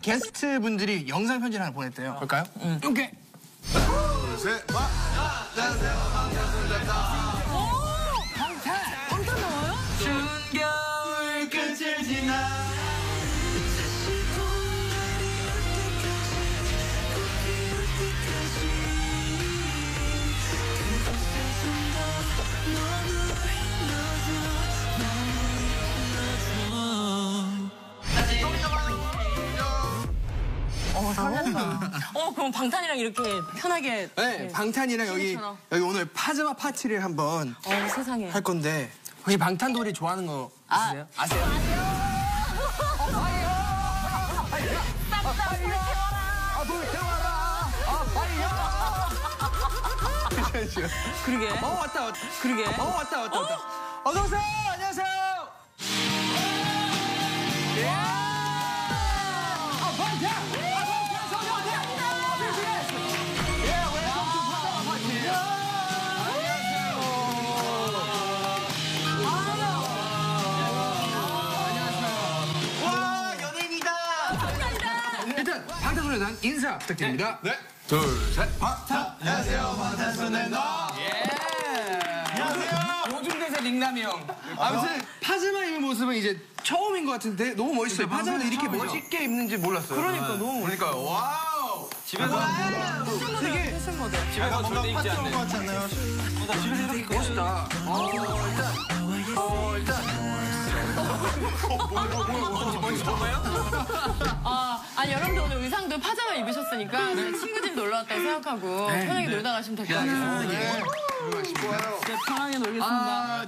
게스트 분들이 영상 편지를 하나 보냈대요. 볼까요? 오케이. 둘, 셋, 와! 안녕하세요. 방탄소년단입니다. 방탄 나와요? 추운 겨울 끝을 지나 설렌다. 그럼 방탄이랑 이렇게 편하게. 네, 방탄이랑 여기 오늘 파자마 파티를 한번 세상에. 할 건데 혹시 방탄돌이 좋아하는 거 있으세요? 아세요? 그러게. 왔다. 그러게. 왔다. 어서 오세요. 안녕하세요. 일단 방탄소년단 인사 부탁드립니다. 네. 둘, 셋. 방탄! 안녕하세요. 방탄소년단. 안녕하세요. 요즘 대세 닉남이 형. 아무튼 파자마 입은 모습은 이제 처음인 것 같은데 너무 멋있어요. 파자마를 이렇게 멋있게 입는지 몰랐어요. 그러니까 너무. 그러니까요. 와우. 집에서 되게 패션 모델. 집에서 절대 입지 않는 것 같지 않나요? 집에서 되게 멋있다. 아니 여러분들 오늘 의상도 파자마 입으셨으니까 제 친구들 놀러 왔다고 생각하고 편하게 놀다 가시면 될 것 같아요. 네. 좋아요. 네, 편하게 놀겠습니다.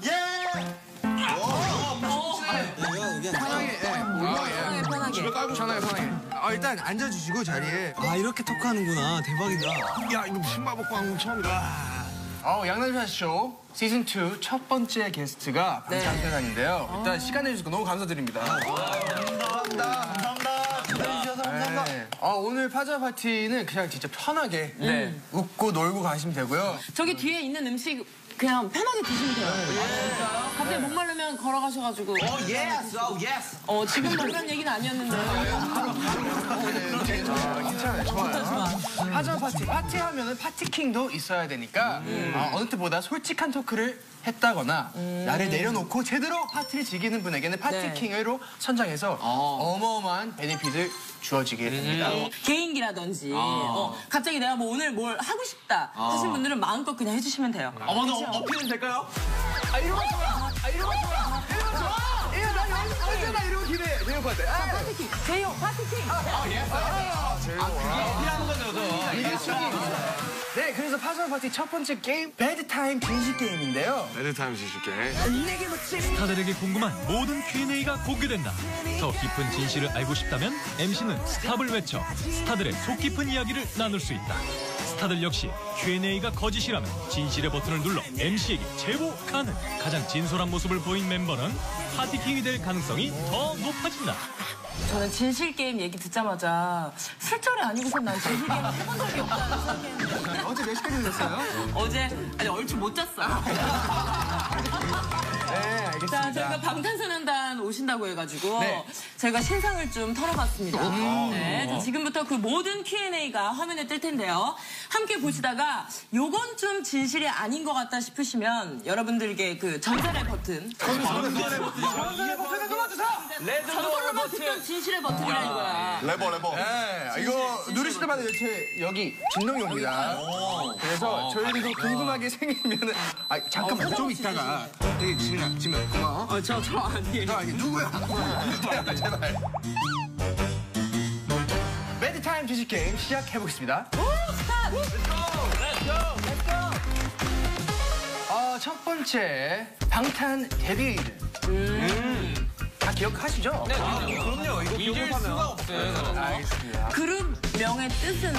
편하게. 집에 깔고 전화해 편하게. 일단 앉아주시고 자리에. 이렇게 토크하는구나. 대박이다. 야, 이거 신발 벗고 한건 처음이다. 양남산 쇼 시즌 2 첫 번째 게스트가 방탄소년단인데요. 일단 시간 내주셔서 너무 감사드립니다. 감사합니다. 기다려주셔서 감사합니다. 오늘 파자마 파티는 그냥 진짜 편하게 웃고 놀고 가시면 되고요. 저기 뒤에 있는 음식 그냥 편하게 드시면 돼요. 진짜요? 갑자기 목마르면 걸어가셔가지고. 지금 그런 얘기는 아니었는데. 괜찮아요. 좋아요. 파자마 파티 하면은 파티킹도 있어야 되니까 어느 때보다 솔직한 토크를 했다거나 나를 내려놓고 제대로 파티를 즐기는 분에게는 파티킹으로 선정해서 어마어마한 베네핏을 주어지게 됩니다. 개인기라든지 갑자기 내가 뭐 오늘 뭘 하고 싶다 하신 분들은 마음껏 그냥 해주시면 돼요. 먼저 어필은 될까요? 이런 거 좋아. 이런 거 좋아. 나 언제나 이런 거 기대해. 재용 파티. 파티킹. 제이홉 파티킹. 필요한 거죠, 네, 그래서 파자마 파티 첫 번째 게임 배드타임 진실 게임인데요. 배드타임 지실게. 스타들에게 궁금한 모든 Q&A가 공개된다. 더 깊은 진실을 알고 싶다면 MC는 스탑을 외쳐 스타들의 속 깊은 이야기를 나눌 수 있다. 스타들 역시 Q&A가 거짓이라면 진실의 버튼을 눌러 MC에게 제보 가능. 가장 진솔한 모습을 보인 멤버는 파티킹이 될 가능성이 더 높아진다. 저는 진실 게임 얘기 듣자마자 술자리 아니고선 난 진실 게임 해본 적이 없다는 생각했는데 어제 몇 시까지 드셨어요? 어제 얼추 못 잤어요. 네, 알겠습니다. 자, 저희가 방탄소년단 오신다고 해가지고 저희가 신상을 좀 털어봤습니다. 네, 자, 지금부터 그 모든 Q&A가 화면에 뜰 텐데요. 함께 보시다가 요건 좀 진실이 아닌 것 같다 싶으시면 여러분들께 그 전설의 버튼. 전설의 버튼을 눌러주세요. 전설의 버튼 진실의 버튼이라 이거야. 레버. 네, 이거 누르실 때마다 여기 진동이 옵니다. 그래서 저희들도 궁금하게 생기면은 잠깐만 좀 있다가 지금 고마워. 저 아니에요. 너 아니 누구야? 제발. 배드타임 주식 게임 시작해보겠습니다. 첫 번째 방탄 데뷔일. 다 기억하시죠? 네, 그럼요. 이거 잊을 수가 없어요. 알겠습니다. 그룹 명의 뜻은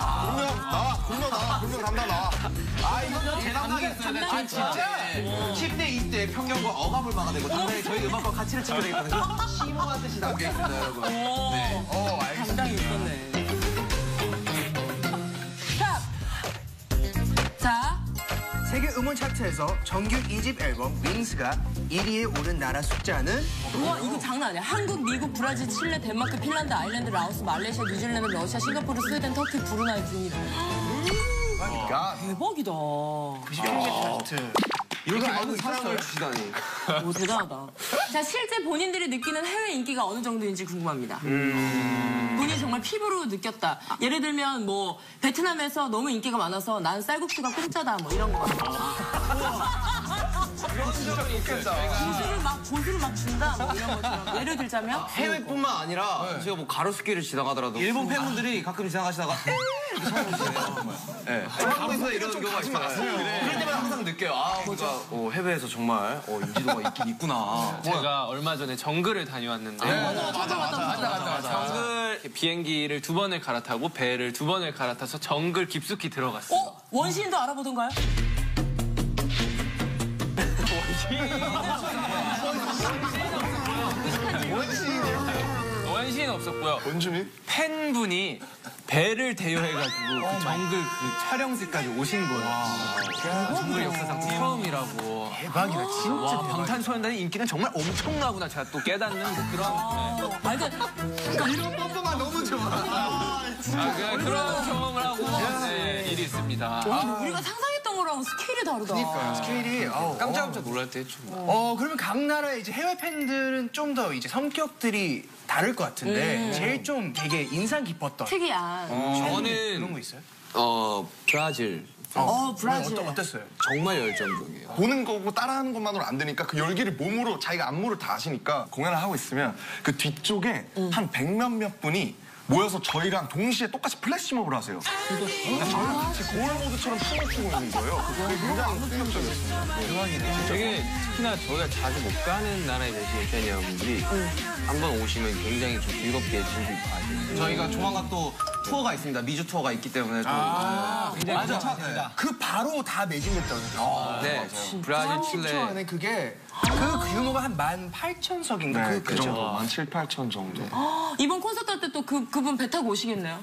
분명 담당 나와. 이거 제 담당이 있어야 돼. 진짜? 10대, 20대 평균과 어감을 막아내고 당연히 저희 음악과 가치를 지켜야 되거든요. 심오한 뜻이 담겨 있습니다, 여러분. 알겠습니다. 담당이 있었네. 스탑! 자, 세계 음원 차트에서 정규 2집 앨범 윙스가 1위에 오른 나라 숫자는 우와, 이거 장난 아니야. 한국, 미국, 브라질, 칠레, 덴마크, 핀란드, 아일랜드, 라오스, 말레이시아, 뉴질랜드, 러시아, 싱가포르, 스웨덴, 터키, 브루나이, 브루니. 대박이다. 90개 차트. 이렇게 많은 사랑을 주시다니. 오, 대단하다. 자, 실제 본인들이 느끼는 해외 인기가 어느 정도인지 궁금합니다. 본인이 정말 피부로 느꼈다. 예를 들면 뭐 베트남에서 너무 인기가 많아서 난 쌀국수가 공짜다 뭐 이런 거. 고수를 막 준다 뭐 이런 것처럼. 예를 들자면 해외뿐만 아니라 제가 뭐 가로수길을 지나가더라도 일본 팬분들이 가끔 지나가시다가 이렇게 쳐다보시네요. 네. 한국에서 이런 경우가 있어요. 그럴 때마다 항상 느껴요. 아, 우리가 해외에서 정말 인지도가 있긴 있구나. 제가 얼마 전에 정글을 다녀왔는데 맞다. 정글 비행기를 2번을 갈아타고 배를 2번을 갈아타서 정글 깊숙이 들어갔어요. 원시인도 알아보던가요? 원시는 없었고요. 원주민? 팬분이 배를 대여해가지고 그 정글 그 촬영지까지 오신 거예요. 정글 역사상 처음이라고. 대박이다. 진짜 와, 방탄소년단의 인기는 정말 엄청나구나. 제가 또 깨닫는 뭐 그런. 아, 그러니까 이런 뻔뻔한 너무 좋아. 그냥 그런 경험을 하고 일이 있습니다. 우리가 상상했던 거랑 스케일이 다르다. 그러니까 스케일이 깜짝깜짝 놀랄 때 했죠. 그러면 각 나라의 이제 해외 팬들은 좀 더 이제 성격들이 다를 것 같은데 제일 좀 되게 인상 깊었던 특이한. 그런 저는 거 있어요? 브라질 브라질. 어땠어요? 정말 열정적이에요. 보는 거고 따라하는 것만으로 안 되니까 그 열기를 몸으로 자기가 안무를 다 아시니까 공연을 하고 있으면 그 뒤쪽에 한 100몇몇 분이 모여서 저희랑 동시에 똑같이 플래시몹을 하세요. 그러니까 저희랑 같이 거울 모드처럼 춤을 추고 있는 거예요. 그게 굉장히 충격적이었습니다. 되게 특히나 저희가 자주 못 가는 나라에 계신 팬 여러분들이 한번 오시면 굉장히 좀 즐겁게 즐기고 가세요. 저희가 조만간 또 투어가 있습니다. 미주 투어가 있기 때문에 또 굉장히 그 바로 다 매진됐다고. 네, 브라질, 칠레. 안에 그게 그 규모가 한 18,000석인가? 그 정도, 한 7, 8천 정도. 이번 콘서트 할 때 또 그분 배 타고 오시겠네요?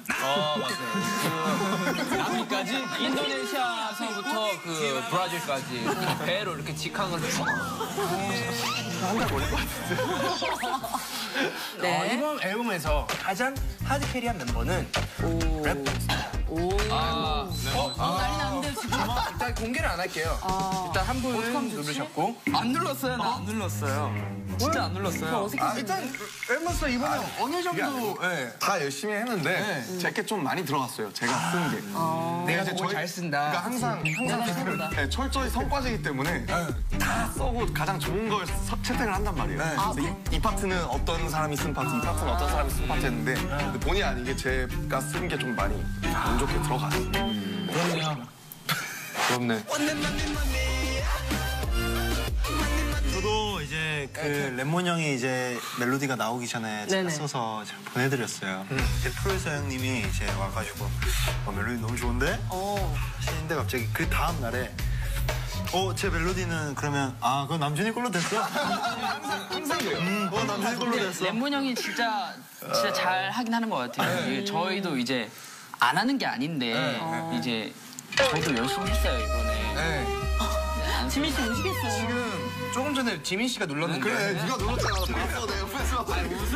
맞아요. 남미까지 인도네시아서부터 그 브라질까지 배로 이렇게 직항을 쭉. 한달 걸릴 것 같은데. 네. 이번 앨범에서 가장 하드캐리한 멤버는 난리 났는데 지금. 일단 공개를 안 할게요. 일단 한 분은 누르셨고 안 눌렀어요, 나 안 눌렀어요. 진짜 안 눌렀어요. 일단 앨범에서 이번에 어느 정도 다 열심히 했는데 제게 좀 많이 들어갔어요. 제가 쓴 게. 내가 이제 곡을 저희- 잘 쓴다. 그러니까 항상 네, 철저히 성과제이기 때문에 다 써고 가장 좋은 걸 채택을 한단 말이에요. 그래서 이 파트는 어떤 사람이 쓴 파트, 이 파트는 어떤 사람이 쓴 파트였는데 근데 본의 아니게 제가 쓴 게 좀 많이 운 좋게 들어갔어요. 부럽네. 저도 이제 그 레몬 형이 이제 멜로디가 나오기 전에 제가 네네. 써서 제가 보내드렸어요. 근데 프로듀서 형님이 이제 와가지고 멜로디 너무 좋은데? 하시는데 갑자기 그 다음 날에 제 멜로디는 그러면 그건 남준이 걸로 됐어? 항상 그래요. 남준이 걸로 됐어. lemon 형이 진짜 잘 하긴 하는 것 같아요. 이게 저희도 이제 안 하는 게 아닌데 이제 저희도 열심히 했어요 이번에. 지민 씨 오시겠어요? 지금 조금 전에 지민 씨가 눌렀는데 그래, 네가 눌렀잖아. 봤어, 내 옆에서.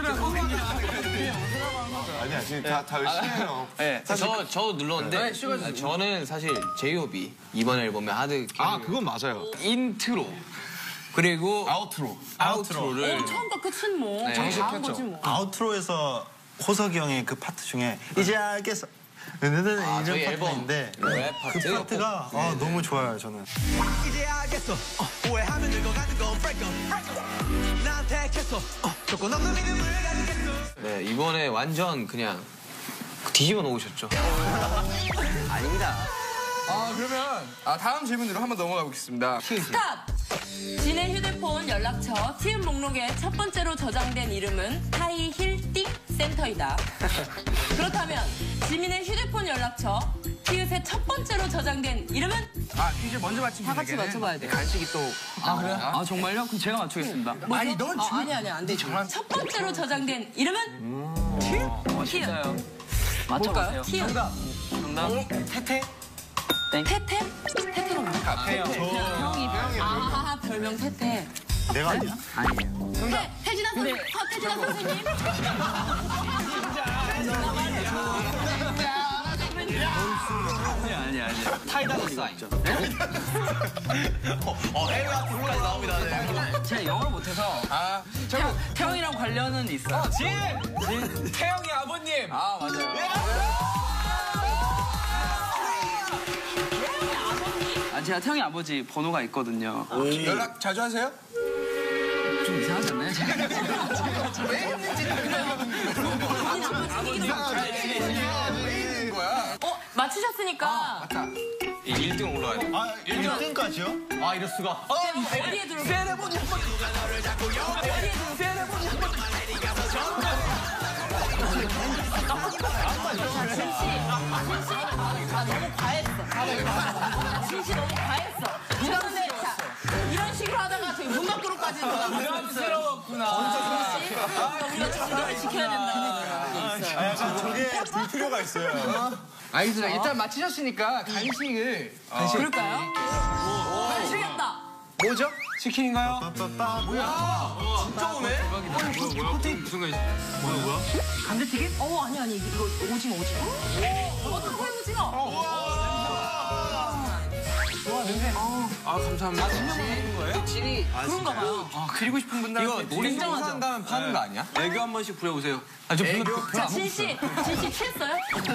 아니야, 지금 다 열심히 해요. 네, 저 눌렀는데 저는 사실 J.O.B 이번 앨범의 하드 그건 맞아요. 인트로 그리고 아우트로를 처음과 끝은 뭐 네. 잘한 거지 뭐. 아우트로에서 호석이 형의 그 파트 중에 이제 알겠어. 이런 저희 앨범 파트인데 랩 파트 그 파트가 너무 좋아요 저는. 이제 알겠어 오해하면 늙어가는 건 break up 나한테 택했어 조건 없는 믿음을 가지겠어 네, 이번에 완전 그냥 뒤집어 놓으셨죠. 아닙니다. 그러면 다음 질문으로 한번 넘어가 보겠습니다. 스탑! 진의 휴대폰 연락처 티움 목록에 첫 번째로 저장된 이름은 타이힐띵 센터이다. 그렇다면 지민의 휴대폰 연락처 티읕의 첫 번째로 저장된 이름은? 퀴즈 먼저 맞힌 다 같이 분에게는 맞춰봐야 돼요. 간식이 또 그래요? 정말요? 그럼 제가 맞추겠습니다. 아니 넌 아니 안 되지. 첫 번째로 저장된 이름은? 티읕. 진짜요? 뭘까요? 맞춰보세요. 티읕. 정답. 태태? 태태? 태태가 뭐야? 태태. 형이 별명 태태. 내가 아니야? 태진아 선생님. 태진아 선생님. 아니야. 타이다드 사인. 해외 아트까지 나옵니다. 네. 제가 영어를 못해서 태영이랑 관련은 있어요. 태영이 아버님. 아 맞아요. 제가 태영이 아버지 번호가 있거든요. 연락 자주 하세요? 좀 이상하지 않나요? 왜 했는지 맞추셨으니까. 1등 올라야 돼. 1등까지요? 아, 이럴 수가. 어디에 들어? 세레모니 한 번. 어디에 들어? 세레모니 한 번. 너무 과했어. 진씨 너무 과했어. 그런데 이런 식으로 하다가 저희 문 밖으로까지 부담스러웠구나. 우리가 정도를 지켜야 된다는 게 있어요. 저게 불필요가 있어요. 알겠습니다. 일단 맞히셨으니까 간식을 그럴까요? 간식이었다. 뭐죠? 치킨인가요? 진짜 오네? 무슨 거 감자튀김? 아니 이거 오징어. 어떡해 오징어? 아, 감사합니다. 그런가 봐요. 드리고 싶은 분들 이거 놀이동산 가면 파는 거 아니야? 애교 한 번씩 부려보세요. 자, 진씨 취했어요?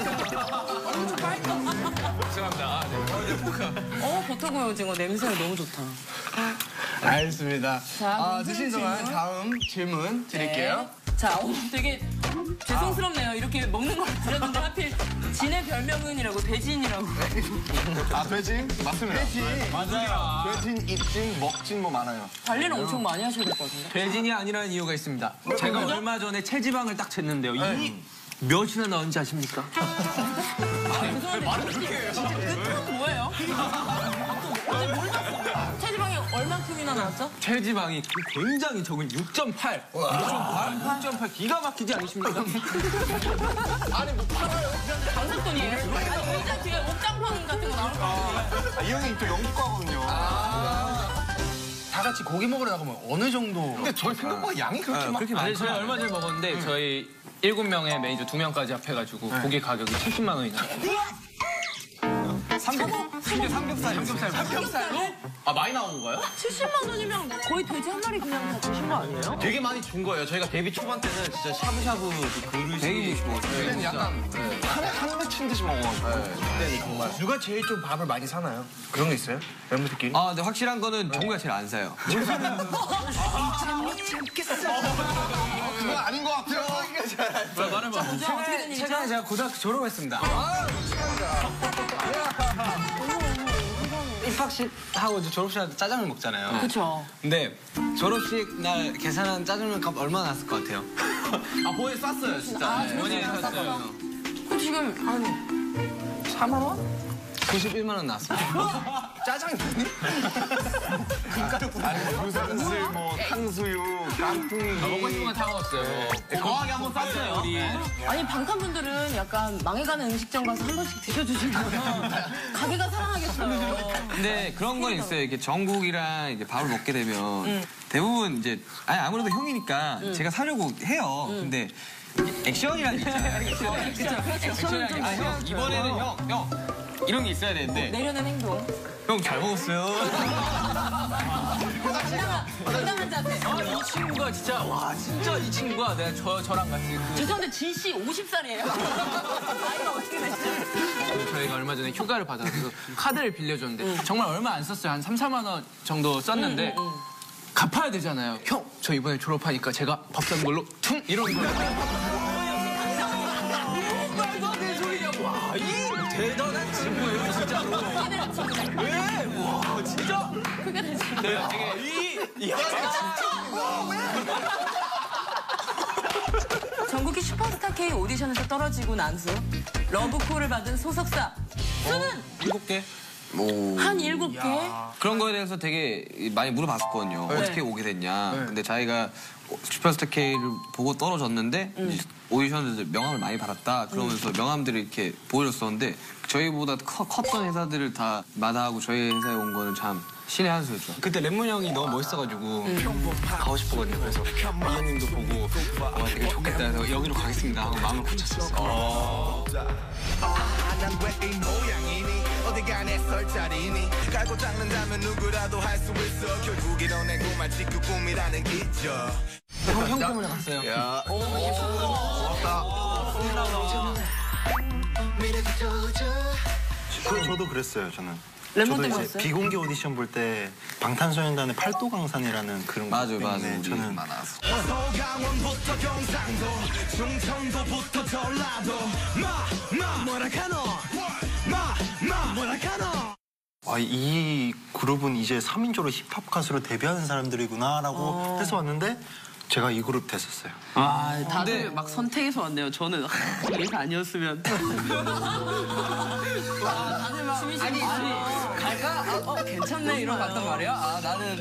죄송합니다. 버터구이 오징어 냄새가 너무 좋다. 알겠습니다. 자, 드신 동안 다음 질문 드릴게요. 네. 자, 되게 죄송스럽네요. 이렇게 먹는 걸 드렸는데 하필 진의 별명은이라고 돼지인이라고. 돼진? 맞습니다. 돼지. 맞아요. 돼진, 입진, 먹진 뭐 많아요. 관리는 엄청 많이 하셔야 될 것 같은데. 돼진이 아니라는 이유가 있습니다. 제가 얼마 전에 체지방을 딱 쟀는데요. 이 몇이나 나온지 아십니까? 죄송한데 말을 그렇게 해요. 진짜 그 뜻은 뭐예요? 어제 뭘 났어? 체지방이 얼만큼이나 나왔죠? 체지방이 굉장히 적은 6.8. 6.8 기가 막히지 않으십니까? 아니 뭐 팔아요? 장난돈이에요? 아니 진짜 뒤에 옥장판 같은 거 나올 것 같은데. 이 형이 또 영국과거든요. 다 같이 고기 먹으러 나가면 어느 정도? 근데 저희 생각보다 양이 그렇게 막. 아니, 저희 얼마 전에 먹었는데 저희 7명의 매니저 2명까지 합해가지고 고기 가격이 70만 원이나. 삼겹살로? 아, 많이 나온 건가요? 70만 원이면 거의 돼지 한 마리 그냥 다 주신 거 아니에요? 되게 많이 준 거예요. 저희가 데뷔 초반 때는 진짜 샤브샤브 그 그릇이 되게 그때는 약간 한대 친 듯이 먹어가지고. 그때는 정말 누가 제일 좀 밥을 많이 사나요? 그런 게 있어요? 멤버들끼리? 아, 근데 확실한 거는 정우가 제일 안 사요. 그건 아닌 것 같아요. 말해봐. 어떻게 된 일이죠? 제가 고등학교 졸업했습니다. 입학식 하고 이제 졸업식 할 때 짜장면 먹잖아요. 그쵸. 근데 졸업식 날 계산한 짜장면 값 얼마나 났을 것 같아요? 아, 본인 쌌어요, 진짜. 네. 본인이 샀어요. 그 지금 한 4만 원? 91만 원 나왔습니다. 짜장면이? 부산술, 뭐 탕수육, 깐풍기. 먹고 싶은 건 다 먹었어요. 거하게 한번 쌌어요. 아니 방탄분들은 약간 망해가는 음식점 가서 한 번씩 드셔주시면 가게가 살아나겠어요. 근데 그런 건 있어요. 이렇게 정국이랑 이제 밥을 먹게 되면 대부분 이제 아무래도 형이니까 제가 사려고 해요. 근데 액션이라는 게 있잖아요. 액션은 좀 형 이번에는 형 이런 게 있어야 되는데 내려는 행동. 형 잘 먹었어요. 당당한 자세. 이 친구가 진짜 이 친구가 내가 저랑 같이 죄송한데 진씨 50살이에요. 나이가 어떻게 되시죠? 저희가 얼마 전에 휴가를 받아서 카드를 빌려줬는데 정말 얼마 안 썼어요. 한 3, 4만 원 정도 썼는데 갚아야 되잖아요. 형, 저 이번에 졸업하니까 제가 밥 산 걸로 퉁 이런 거예요. 말도 안 되는 소리냐고. 와, 이 대단한 친구예요, 진짜로. 왜? 와, 진짜. 크게 되죠. 내가 되게 전국의 슈퍼스타 K 오디션에서 떨어지고 난 후 러브콜을 받은 소속사 수는 7개? 한 7개? 그런 거에 대해서 되게 많이 물어봤었거든요. 어떻게 오게 됐냐. 근데 자기가 슈퍼스타 K를 보고 떨어졌는데 오디션에서 명함을 많이 받았다. 그러면서 명함들을 이렇게 보여줬었는데 저희보다 컸던 회사들을 다 마다하고 저희 회사에 온 거는 참 신의 한 수죠. 그때 랩몬 형이 너무 멋있어가지고 가고 싶었거든요. 그래서 이현님도 보고 되게 좋겠다 해서 여기로 가겠습니다 하고 마음을 굳혔었어요. 난왜 이 모양이니 어디가 내 설 자리니 깔고 닦는다면 누구라도 할 수 있어 결국 이뤄내고 말지 그 꿈이라는 기적 형 때문에 갔어요. 저도 그랬어요, 저는. 랩몬 저도 때문에 이제 갔어요? 비공개 오디션 볼 때 방탄소년단의 팔도강산이라는 그런 곡 때문에 저는 소강원부터 경상도 충청도부터 전라도 뭐라카노 뭐라카노 이 그룹은 이제 3인조로 힙합 가수로 데뷔하는 사람들이구나라고 해서 왔는데 제가 이 그룹 됐었어요. 다들 막 선택해서 왔네요. 저는 얘가 아니었으면. 다들 막 아니 갈까? 괜찮네 이러고 갔단 말이야. 나는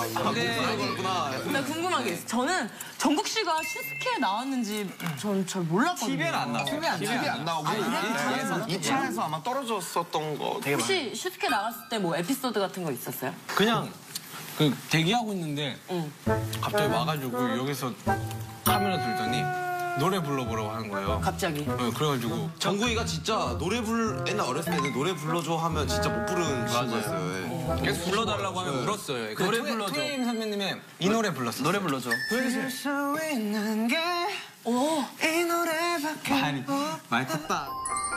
나 궁금한 게 있어. 저는 정국 씨가 슈스케에 나왔는지 전 잘 몰랐거든요. TV에는 안 나와요. TV에 안 나오고 2차에서 아마 떨어졌었던 거 되게 혹시 슈스케 나갔을 때 뭐 에피소드 같은 거 있었어요? 그냥 그 대기하고 있는데 갑자기 와가지고 여기서 카메라 들더니 노래 불러보라고 하는 거예요. 갑자기? 네, 그래가지고 정국이가 진짜 옛날 어렸을 때는 노래 불러줘 하면 진짜 못 부르는 친구였어요. 계속 불러달라고 하면 울었어요. 노래 불러줘. 투에임 선배님의 이 노래 불렀어요. 노래 불러줘. 들을 수 있는 게 이 노래밖에 많이 탔다.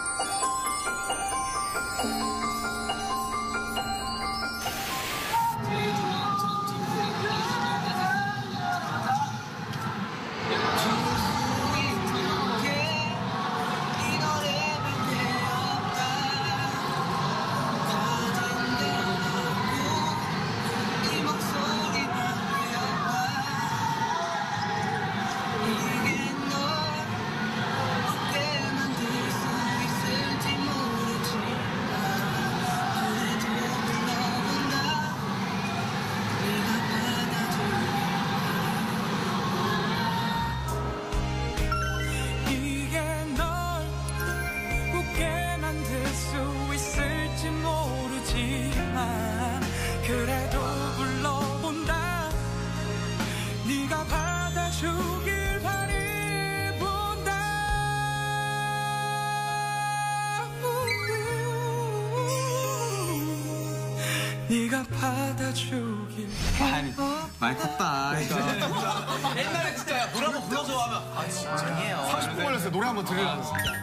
그래도 불러본다 네가 받아주길 바라본다 네가 받아주길 많이 탔다. 옛날에 진짜 노래 한번 불러줘 하면 진짜예요. 30분 걸렸어요. 노래 한번 들으려고.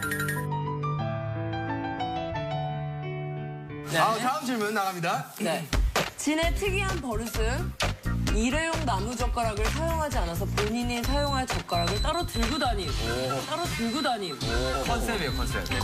다음 질문 나갑니다. 네. 진의 특이한 버릇은 일회용 나무젓가락을 사용하지 않아서 본인이 사용할 젓가락을 따로 들고 다니고 컨셉이에요, 컨셉.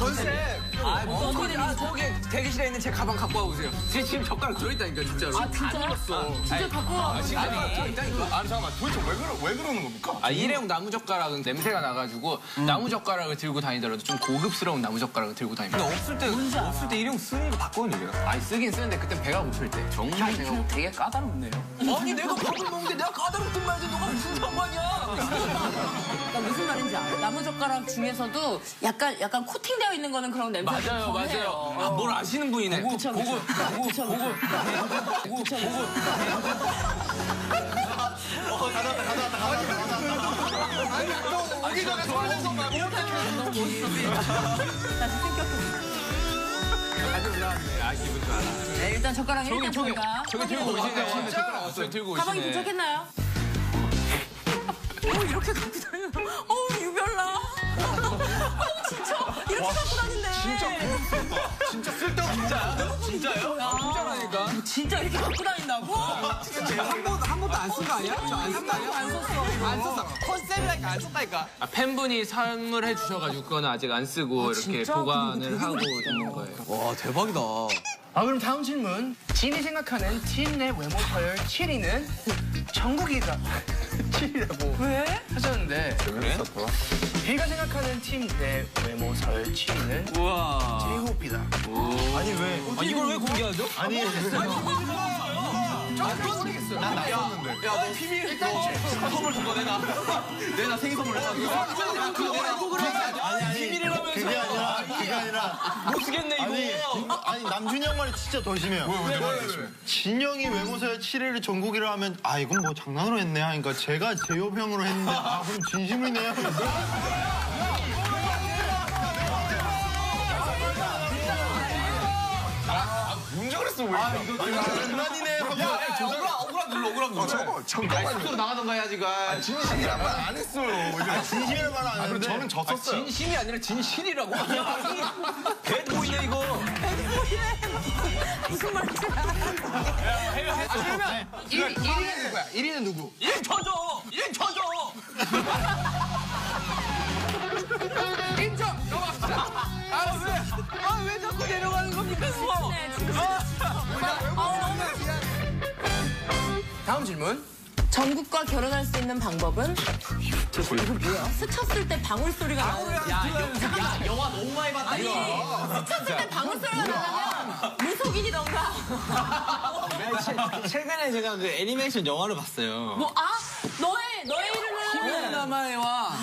거기 대기실에 있는 제 가방 갖고 와보세요. 제 지금 젓가락 들어있다니까, 진짜로. 진짜요? 진짜 갖고 와. 아니 잠깐만 도대체 왜 그러는 겁니까? 일회용 나무젓가락은 냄새가 나가지고 나무젓가락을 들고 다니더라도 좀 고급스러운 나무젓가락을 들고 다닙니다. 근데 없을 때 일회용 쓰는 거 봤거든요, 제가. 아니, 쓰긴 쓰는데 그땐 배가 고플 때. 정말 제가 되게 까다롭네요. 아니, 내가 밥을 먹는데 내가 까다롭든 말든 너가 무슨 상관이야? 나 무슨 말인지 알아. 나무젓가락 중에서도 약간 코팅되어 있는 거는 그런 냄새가 좀 맞아요. 아, 뭘 아시는 분이네. 보고. 아니 너 오기 전에 설레서 막 이렇게 다시 생겼고. 기분 좋아. 네, 일단 젓가락 일단 저희가 저기 들고 오시네요. 젓가락 왔어요. 들고 오시네. 가방이 도착했나요? 이렇게 갖고 다녀. 유별나. 진짜 이렇게 갖고 다닌대. 진짜 쓸데없다. 진짜요? 진짜라니까. 진짜 이렇게 갖고 다닌다고? 한 번도 안 쓴 거 아니야? 저 안 쓴 거 아니야? 안 썼어. 컨셉이라니까 안 썼다니까. 팬분이 선물해 주셔가지고 그거는 아직 안 쓰고 이렇게 보관을 하고 있는 거예요. 와 대박이다. 그럼 다음 질문. 진이 생각하는 팀 내 외모 서열 7위는 정국이가 7위라고 하셨는데 그래? 비가 생각하는 팀 내 외모 서열 7위는 우와. 제이홉이다. 아니 왜? 이걸 왜 공개하죠? 아니 난 나였는데. 야너 비밀 선물 준 거 내나 생일 선물 내나. 그게 아니라 그게 아니라 못 쓰겠네 이거. 아니 남준이 형 말이 진짜 더 심해요. 왜? 진영이 외모사에 7회를 전국이라 하면 아 이건 뭐 장난으로 했네 하니까 제가 제효병으로 했는데 아 그럼 진심이네요. 문제 그랬어 왜? 장난이네 하고. 억울함 눌러. 잠깐만. 스스로 나가던가 해야지. 가. 진심이란 말 안 했어요. 진심이란 말 안 그럼 했는데 저는 졌었어요. 진심이 아니라 진실이라고. 배드보이네 이거. 무슨 말이야? 그러면 1위는 누구야? 1위는 누구? 이름 쳐줘. 이름 쳐줘. 인정! 넘어갑시다. 왜 자꾸 내려가는 겁니까 이거? 다음 질문. 전국과 결혼할 수 있는 방법은? 이거 뭐야? 스쳤을 때 방울 소리가 나는. 야 영화 너무 많이 봤다 아니, 이거. 스쳤을 때 방울 소리가 나면 무속인이던가. 최근에 제가 그 애니메이션 영화를 봤어요. 뭐, 너의 이름은? 나마의 와.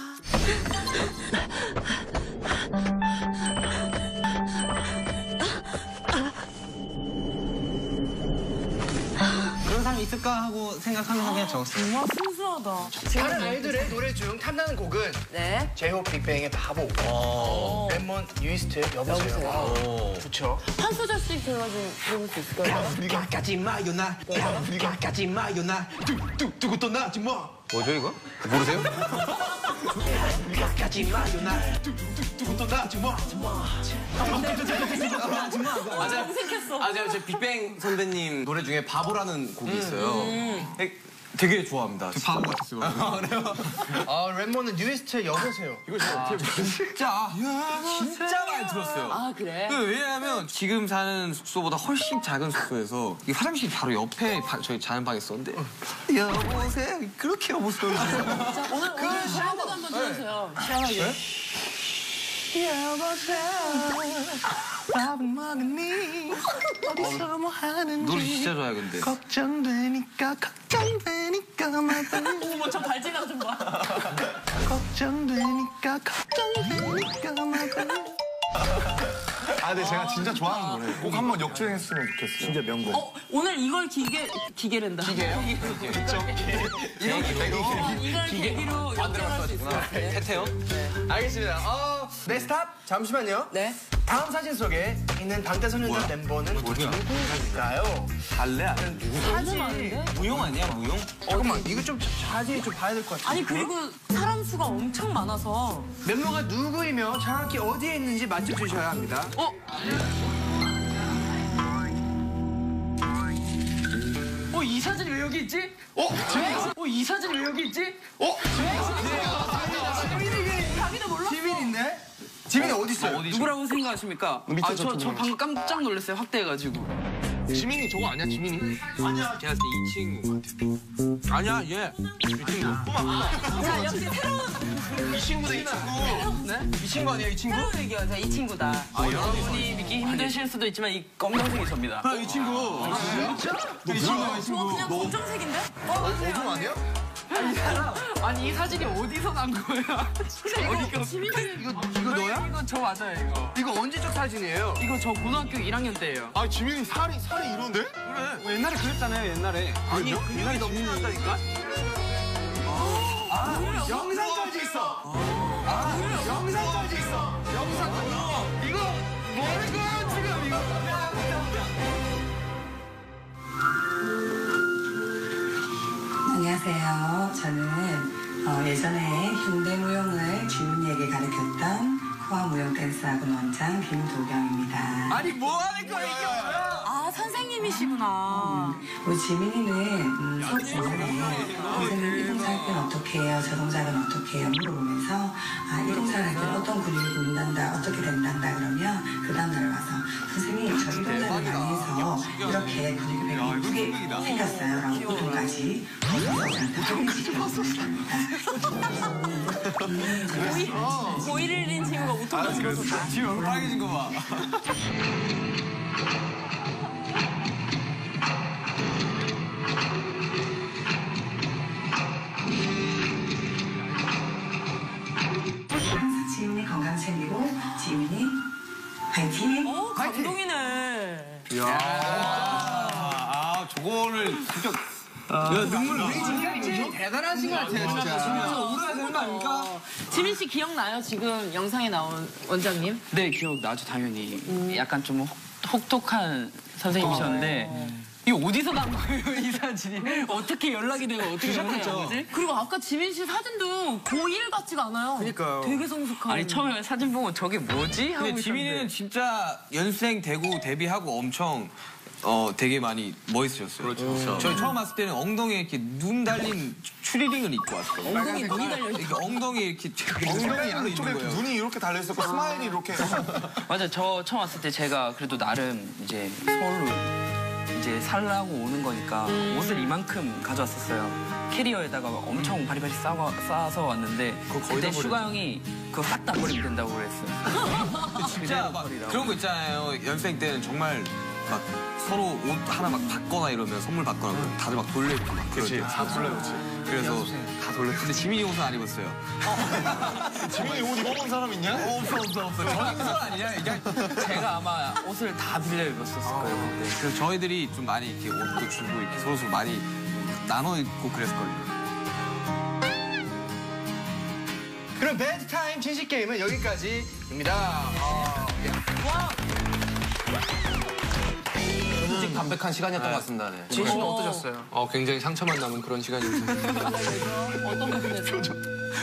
그런 사람이 있을까 하고 생각하면서 그냥 적었어요. 정말 순수하다. 다른 아이들의 노래 중 탐나는 곡은 네. 제이홉 빅뱅의 바보, 랩몬 뉴이스트의 여보세요. 좋죠. 한 소절씩 들어좀 들어볼 수 있을까요? 우리가 가지 마요 나. 야 우리가 가지 마요 나. 두고 또 나지 마. 뭐죠 이거? 모르세요? 우리가 가지 마요 나. 두고 또 나지 마. 맞아. 생겼어. 제가 제 빅뱅 선배님 노래 중에 바보라는 곡이 있어요. 되게 좋아합니다. 바보 같았어요. 그래요? 랩몬은 뉴이스트의 여보세요. 이거 진짜 많이 들었어요. 아, 그래? 왜냐하면 지금 사는 숙소보다 훨씬 작은 숙소에서 이 화장실이 바로 옆에 저희 자는 방이 있었는데 여보세요 그렇게 여보세요. 자, 오늘 시원하게 한번 들어주세요. 시원하게. 밥은 먹었니? 어디서 뭐 하는지. 노래 진짜 좋아요 근데. 걱정되니까 마다. 어머, 저 발재간 좀 봐. 걱정되니까 마다. 근데 제가 진짜 좋아하는 노래. 꼭 한번 역주행했으면 좋겠어요. 진짜 명곡. 오늘 이걸 기계랜다. 기계요? 이걸 계기로 역전할 수 있을 것 같아요. 태태요? 알겠습니다. 네, 스탑. 잠시만요. 네. 다음 사진 속에 있는 방탄소년단 멤버는 누구일까요? 달래 아니야? 사진 많은데? 무용 아니야 무용? 잠깐만, 이거 좀 자세히 좀 봐야 될 것 같아요. 아니, 그리고 사람 수가 엄청 많아서. 멤버가 누구이며 정확히 어디에 있는지 맞춰주셔야 합니다. 이 사진이 왜 여기 있지? 이 사진이 왜 여기 있지? 자기도 몰라? 지민인데? 지민이 어디 있어요? 누구라고 생각하십니까? 저 방금 깜짝 놀랐어요. 확대해가지고. 지민이 저거 아니야 지민이? 아니야 제가 이 친구 같아. 아니야 얘. 이 친구. 자, 역시 새로운 이 친구다 이 친구. 네? 이 친구 아니야 이 친구? 새로운 얘기야. 이 친구다. 여러분이 믿기 힘드실 수도 있지만 이 검정색이 접니다. 이 친구. 저거 그냥 검정색인데? 어둠 아니야? 아니 이 사진이 어디서 난 거야? 이거 너야? 이거 저 맞아요 이거. 이거 언제적 사진이에요? 이거 저 고등학교 1학년 때예요. 아 지민이 살이 이런데? 옛날에 그랬잖아요 옛날에. 아니 옛날에 너무 나다니까. 영상까지 있어. 영상까지 있어. 이거 뭐 하는 거야 지금 이거? 안녕하세요. 저는 예전에 현대무용을 지민이에게 가르쳤던 코아무용 댄스학원 원장 김도경입니다. 아니 뭐 하는 거야 이게? 아, 선생님이시구나. 우리 지민이는 수업 중간에 선생님 이 동작 할 때는 어떻게 해요? 저 동작은 어떻게 해요? 물어보면서 이 동작을 할 때는 어떤 근육이 보인단다, 어떻게 된단다 그러면 그 다음날 와서 선생님 저 이 동작을 많이 해서 이렇게 근육이 되게 예쁘게 생겼어요 라고 포토까지 저한테 확인시켜줍니다. 고1인 친구가 우토가 찍어줬다. 지금 얼굴 빨개진 거 봐. 항상 지민이 건강 챙기고 지민이 화이팅! 감동이네. 저거를 진짜 대단하신 것 같아요, 진짜. 울어야 되는 거 아닙니까? 지민 씨 기억나요? 지금 영상에 나온 원장님? 네, 기억나죠, 당연히. 약간 좀 혹독한 선생님이셨는데 이거 어디서 난 거예요, 이 사진이? 어떻게 연락이 되고 어떻게 연락했죠? 거지? 그리고 아까 지민 씨 사진도 고1 같지가 않아요. 그러니까요. 되게 성숙한. 아니, 처음에 사진 보고 저게 뭐지? 하고 근데 지민이는 있었는데. 진짜 연생 되고 데뷔하고 엄청 되게 많이 멋있으셨어요. 그렇죠. 저희 처음 왔을 때는 엉덩이에 이렇게 눈 달린 추리링을 입고 왔어요. 엉덩이에 눈이 달려 있어. 이렇게 엉덩이에 이렇게 엉덩이 양쪽에 이렇게 눈이 이렇게 달려있었고 스마일이 이렇게. 맞아, 저 처음 왔을 때 제가 그래도 나름 이제 서울로 이제 살라고 오는 거니까 옷을 이만큼 가져왔었어요. 캐리어에다가 엄청 바리바리 싸서 왔는데 그때 슈가 형이 그거 싹 다 버리면 된다고 그랬어요. 진짜 막 그런 거 있잖아요. 연생 때는 정말 막 서로 옷 하나 막 받거나 이러면 선물 받거나 그러면 다들 막 돌려입고 막 그치, 그러죠. 다 돌려놓지. 그래서 다 돌려. 근데 지민이 옷은 안 입었어요. 지민이 옷 입어본 사람 있냐? 없어. 저희 옷은 아니야 이게. 제가 아마 옷을 다 빌려 입었었을 거예요. 그때. 그래서 저희들이 좀 많이 이렇게 옷도 주고 이렇게 서로 많이 나눠 입고 그랬을걸요. 그럼 배드 타임 진실 게임은 여기까지입니다. 솔직히 담백한 시간이었던 것 같습니다. 네. 진 씨는 어떠셨어요? 굉장히 상처만 남은 그런 시간이었어요. 어떤 부분에서?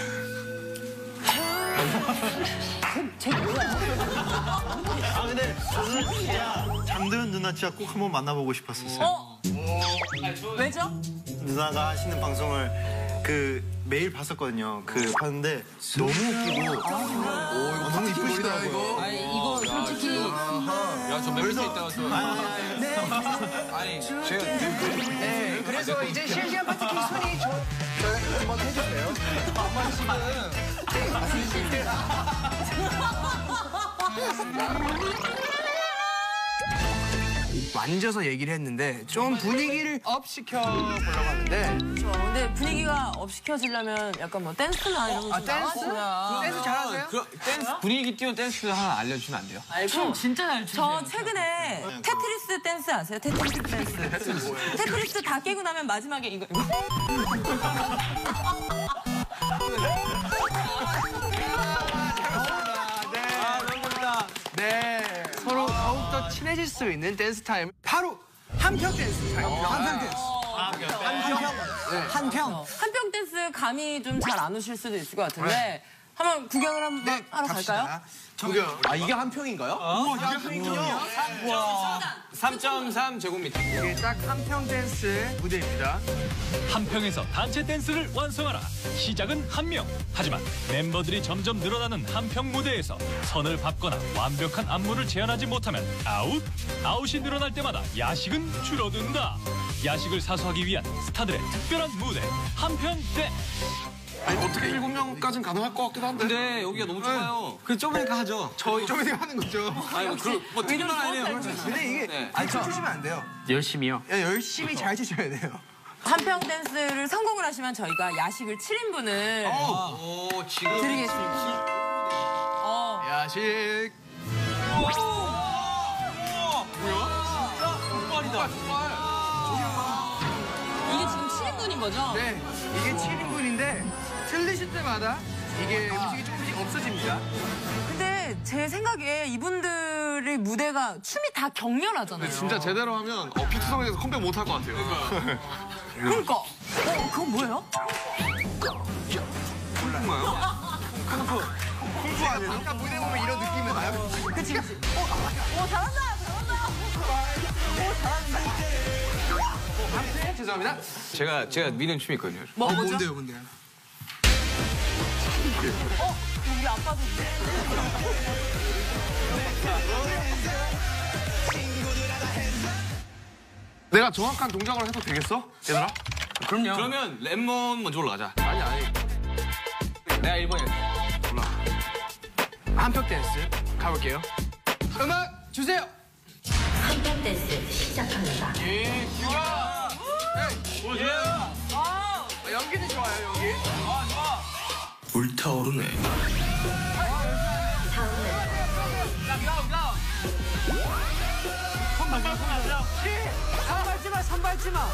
근데 저는 진짜 잠드는 누나 진짜 꼭 한번 만나보고 싶었었어요. 왜죠? 누나가 하시는 방송을 매일 봤었거든요. 봤는데 너무 웃기고 너무 이쁘시더라고요. 아니, 이거 솔직히. 야, 저 멤버 있다가 또. 아니 제가 네, 그래서 이제 실시간 파티킹 순위 저희 한번 해주세요. 엄마 만져서 얘기를 했는데 좀 분위기를 업 시켜보려고 하는데 그렇죠. 근데 분위기가 업 시켜지려면 약간 뭐 댄스나 이런 거 좀 나와줘야. 댄스 잘하세요? 댄스 분위기 띄운 댄스 하나 알려주면 안 돼요? 춤 진짜 잘 추세요. 저 최근에 테트리스 댄스 아세요? 테트리스 댄스. 테트리스 다 깨고 나면 마지막에 이거. 네, 서로 더욱더 친해질 수 있는 댄스 타임 바로 한평 댄스 타임. 한평 댄스. 한평 댄스 감이 좀 잘 안 오실 수도 있을 것 같은데 한번 구경을 한번 하러 갈까요? 아 이게 한 평인가요? 우와, 이게 한평이요? 우와. 3.3 제곱미터. 이게 딱 한평 댄스 무대입니다. 한평에서 단체 댄스를 완성하라. 시작은 한 명. 하지만 멤버들이 점점 늘어나는 한평 무대에서 선을 밟거나 완벽한 안무를 제안하지 못하면 아웃. 아웃이 늘어날 때마다 야식은 줄어든다. 야식을 사수하기 위한 스타들의 특별한 무대 한평 댄스. 아니 어떻게 7명까지는 가능할 것 같기도 한데. 근데 여기가 너무 좁아요. 그 좁으니까 하죠. 저희 좀 이제 하는 거죠. 아니 뭐 특별한 아니에요. 근데 이게 안 춤추시면 안 돼요. 열심히요. 열심히 잘 추셔야 돼요. 한평 댄스를 성공을 하시면 저희가 야식을 7인분을 오 지금 드리겠습니다. 야식. 이게 지금 7인분인 거죠? 네, 이게 7인분인데 틀리실 때마다 이게 음식이 조금씩 없어집니다. 근데 제 생각에 이분들의 무대가 춤이 다 격렬하잖아요. 진짜 제대로 하면 피투성에서 컴백 못 할 것 같아요. 그러니까. 그건 뭐예요? 쿵푸 아니에요? 아까 무대 보면 이런 느낌이 나요. 그치. 잘한다. 죄송합니다. 제가 미는 춤이 있거든요. 뭐죠? 뭔데요? 우리 아빠도. 내가 정확한 동작을 해도 되겠어? 얘들아? 그럼요. 그러면 랩몬 먼저 올라가자. 아니. 내가 1번이야. 한평 댄스 가볼게요. 음악 주세요. 한평 댄스 시작합니다. 연기는 좋아요, 연기. 불타오르네. 다음은 손 밟지 마.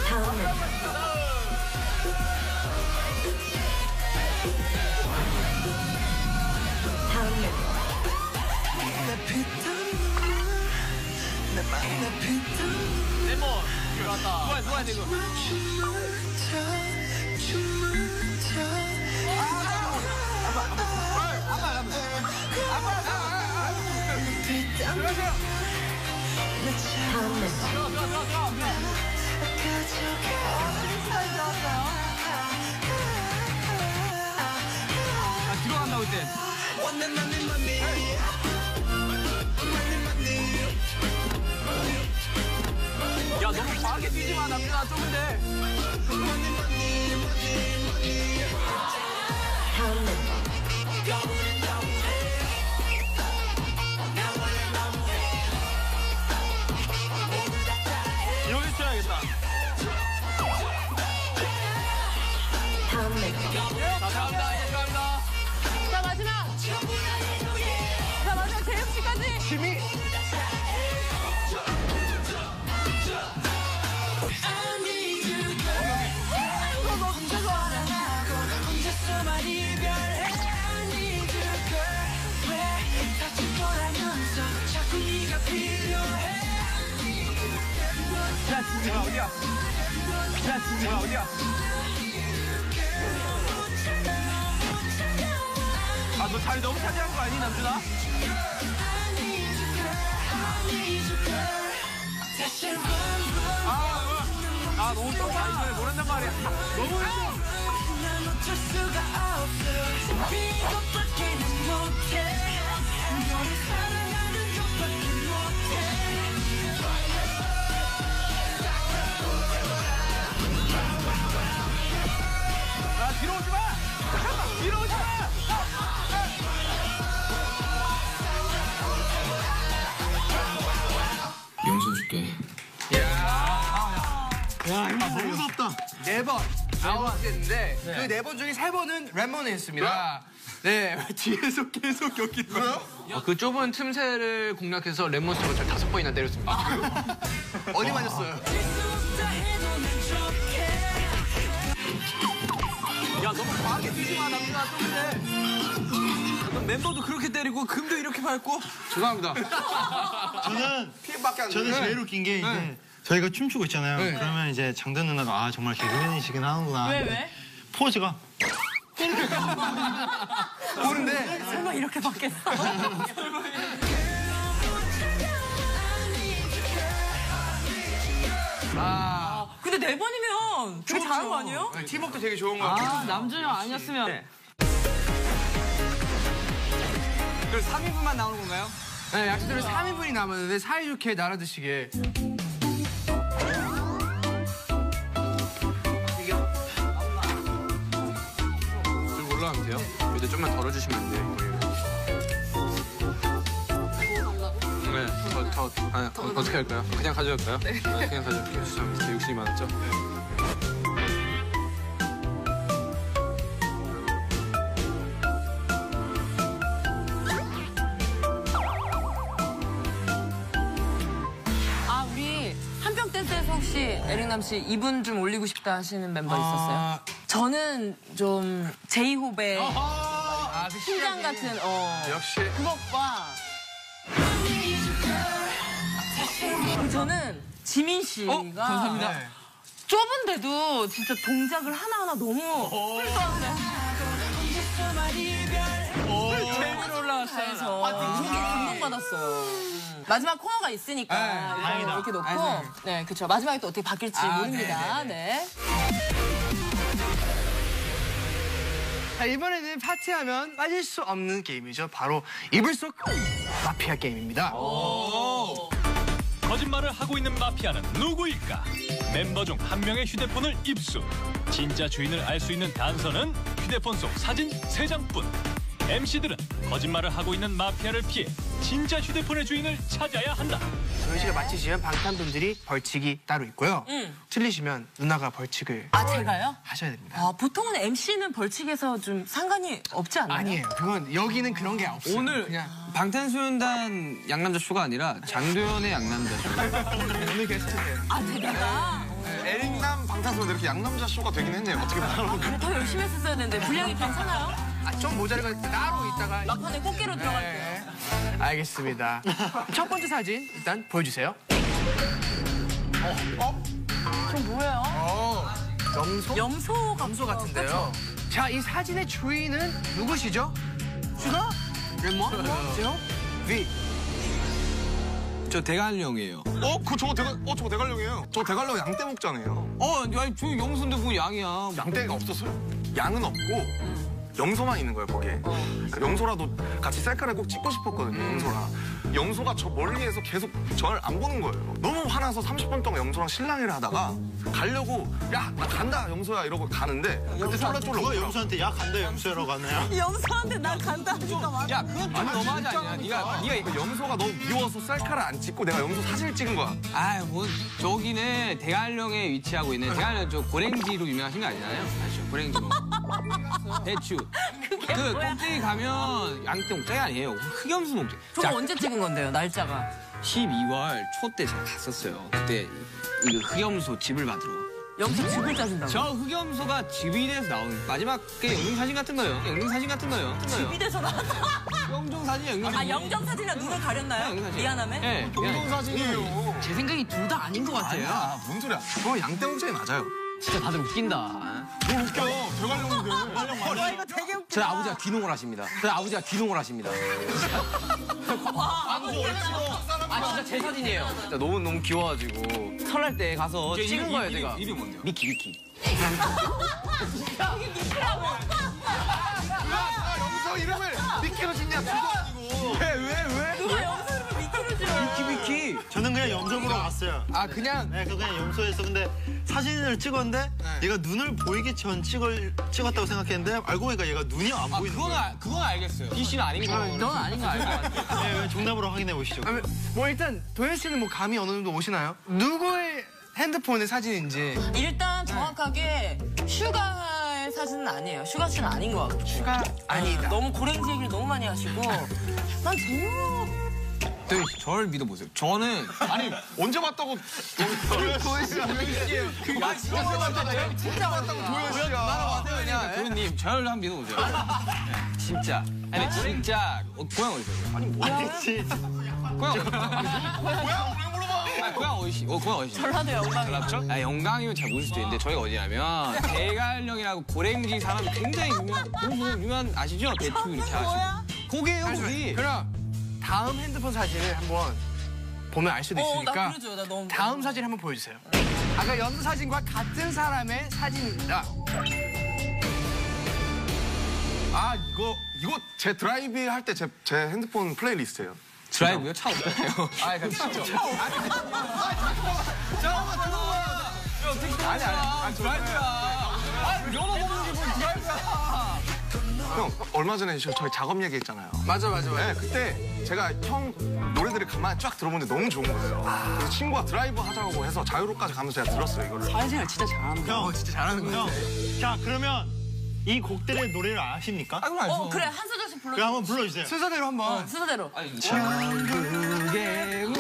레몬. 좋았다. 누가 이거. 들어간다고 이때. 야 너무 과하게 뛰지 마. 남준아 좁은데. 여기 쳐야겠다. 자, 감사합니다. 자, 마지막. 자, 마지막 재영 씨까지. 힘이. 야, 진짜 어디야? 야, 진짜 어디야? 아, 너 자리 너무 차지한 거 아니, 남준아? 아, 너무 좁아. 이번에 모른단 말이야. 너무 아, 뒤로 오지 마! 잠깐만, 뒤로 오지 마! 용서 줄게. 너무 무섭다. 4번 나왔는데 그 4번 중에 3번은 랩몬이었습니다. 네, 뒤에서 계속 엮이는 그 좁은 틈새를 공략해서 랩몬스터를 저 5번이나 때렸습니다. 어디 맞았어요? 야, 너무 과하게 뛰지 마, 남준아, 좁은데. 멤버도 그렇게 때리고 금도 이렇게 밟고. 죄송합니다. 저는 제일 웃긴 게 이제 저희가 춤추고 있잖아요. 그러면 이제 장든 누나가 아 정말 개그맨이시긴 하는구나. 왜? 포즈가 보는데 설마 이렇게 바뀌었어? 근데 4번이면 되게 잘한 거 아니에요? 네, 팀워크 되게 좋은 거 같아요. 남준이 형 아니었으면. 네. 그럼 3인분만 나오는 건가요? 네, 약속대로 3인분이 남았는데 사이좋게 나눠 드시게. 좀 올라가면 돼요? 근데 좀만 덜어주시면 안 돼요? 네, 어떻게 할까요? 그냥 가져갈까요? 네. 그냥 가져갈게요. 죄송합니다. 욕심이 많았죠? 아, 우리 한평 댄스에서 혹시 에릭남 씨 이분 좀 올리고 싶다 하시는 멤버 있었어요? 저는 좀 제이홉의 심장 같은 역시 그것과 저는 지민 씨가 감사합니다. 좁은데도 진짜 동작을 하나하나 너무 훌륭한데 재미로 올라왔어요. 해서 되게 감동받았어요. 마지막 코너가 있으니까 이렇게 놓고 네, 그렇죠. 마지막에 또 어떻게 바뀔지 모릅니다. 네. 자, 이번에는 파티하면 빠질 수 없는 게임이죠. 바로 이불 속 마피아 게임입니다. 거짓말을 하고 있는 마피아는 누구일까? 멤버 중 한 명의 휴대폰을 입수. 진짜 주인을 알 수 있는 단서는 휴대폰 속 사진 3장뿐. MC들은 거짓말을 하고 있는 마피아를 피해 진짜 휴대폰의 주인을 찾아야 한다. 조현 씨가 맞히시면 방탄분들이 벌칙이 따로 있고요. 틀리시면 누나가 벌칙을 아, 제가요? 하셔야 됩니다. 아, 보통은 MC는 벌칙에서 좀 상관이 없지 않나요? 아니에요. 그건 여기는 그런 게 없어요. 오늘 그냥 방탄소년단 양남자 쇼가 아니라 장도연의 양남자 쇼. 오늘 게스트네요. 아, 대단하다. 에릭남 방탄소년단 이렇게 양남자 쇼가 되긴 했네요. 어떻게 보면. 더 열심히 했었어야 되는데 분량이 괜찮아요? 좀 모자라가 따로 있다가. 막판에 꽃게로 들어갈게요. 네. 알겠습니다. 첫 번째 사진 일단 보여주세요. 그럼 뭐예요? 염소? 염소 같은데요. 자, 이 사진의 주인은 누구시죠? 슈가? 레몬? 제호? 위. 저 대관령이에요. 저거 대관령이에요. 저 대관령 양떼 목자네요. 아니 저 염소인데 뭐 양이야. 양떼가 없었어요. 양은 없고 염소만 있는 거예요, 거기에. 그러니까 염소라도 같이 셀카를 꼭 찍고 싶었거든요, 염소랑. 염소가 저 멀리에서 계속 저를 안 보는 거예요. 너무 화나서 30분 동안 염소랑 실랑이를 하다가 가려고 야, 나 간다, 염소야 이러고 가는데 그때 쫄래쫄래 누가 염소한테 야 간다 염소라고 가나요? 염소한테 난 간다 하니까 말. 야 그건 좀 너무하지 않냐? 네가 그 염소가 너무 미워서 셀카를 안 찍고 내가 염소 사진을 찍은 거야. 뭐 저기는 대관령에 위치하고 있는 대관령 저 고랭지로 유명하신 거 아니잖아요? 아시죠? 고랭지로. 대추. 그 꼭대기 가면 양떼 목장이 아니에요. 흑염소 목장. 그거 언제 찍은 건데요, 날짜가? 12월 초 때 제가 갔었어요. 그때 이거 흑염소 집을 받으러. 염소 집을 짜준다고? 저 흑염소가 집이 돼서 나오는 마지막 게 영상사진 같은 거예요. 영상사진 같은 거예요. 집이 돼서 나왔다. 영정사진이야, 영정사진. 아, 영정사진이랑 눈을 가렸나요? 영정사진. 미안하면? 네. 영정사진이에요. 제 생각이 둘 다 아닌 것 같아요. 아, 뭔 소리야. 그거 양떼 목장이 맞아요. 진짜 다들 웃긴다. 뭐 웃겨. 대관령인데. 와, 이거 되게 웃기다. 저희 아버지가 귀농을 하십니다. 아, 진짜 제 사진이에요. 진짜 너무 귀여워가지고 설날 때 가서 찍은 거예요, 제가. 이름이 뭔데요? 미키. 염소 이름을 미키로 짓냐? 그거 아니고. 왜? 누가 염소 이름을 미키로 지어? 미키. 저는 그냥 염소 보러 갔어요. 아, 그냥 네, 그냥 염소였어. 근데 사진을 찍었는데 얘가 눈을 보이기 전 찍었다고 생각했는데 알고 보니까 얘가 눈이 안 보이는 거예요. 그건 알겠어요. DC는 아닌 거. 넌 아닌 거 알고 같아. 네, 정답으로 확인해 보시죠. 뭐 일단 도현 씨는 뭐 감이 어느 정도 오시나요? 누구의 핸드폰의 사진인지. 일단 정확하게 슈가의 사진은 아니에요. 슈가 씨는 아닌 것 같고. 슈가 아니다. 너무 고랭지 얘기를 너무 많이 하시고. 난 전혀. 네, 저를 믿어보세요. 저는 아니, 언제 봤다고 도현 씨야. 진짜 봤다고 도현 씨야. 그냥 도현님 저를 한번 믿어보세요. 네, 진짜. 아니 진짜 고향 어디세요? 아니 아니지. 고향 어디? 뭐야? 왜 물어봐? 고향 어디시? 고향 어디시? 전라도 영광. 아, 영광이면 잘 모를 수도 있는데 저희가 어디냐면 대관령이라고 고랭지 사람이 굉장히 유명한 아시죠? 대추 이렇게 하시고. 거기에요, 거기. 그럼 다음 핸드폰 사진을 한번 보면 알 수도 나 있으니까 그려줘요. 나 너무. 다음 사진 한번 보여주세요. 아까 염소 사진과 같은 사람의 사진입니다. 아, 이거 제 드라이브 할 때 제 핸드폰 플레이리스트예요. 드라이브요? 차 없어요. 아, 그럼 진짜. 아니, 드라이브야. 면허 없는 게 뭐 드라이브야. 형, 얼마 전에 저희 작업 얘기했잖아요. 맞아. 네, 그때 제가 형 노래들을 가만히 쫙 들어보는데 너무 좋은 거예요. 그래서 친구가 드라이브 하자고 해서 자유로까지 가면서 제가 들었어요, 이거를. 사회생활 진짜 잘하는 형, 진짜 잘하는 형. 건데. 자, 그러면 이 곡들의 노래를 아십니까? 그럼 알죠. 그래. 한 소절씩 불러줘. 그럼 한번 불러주세요. 순서대로 한번. 순서대로. 전국에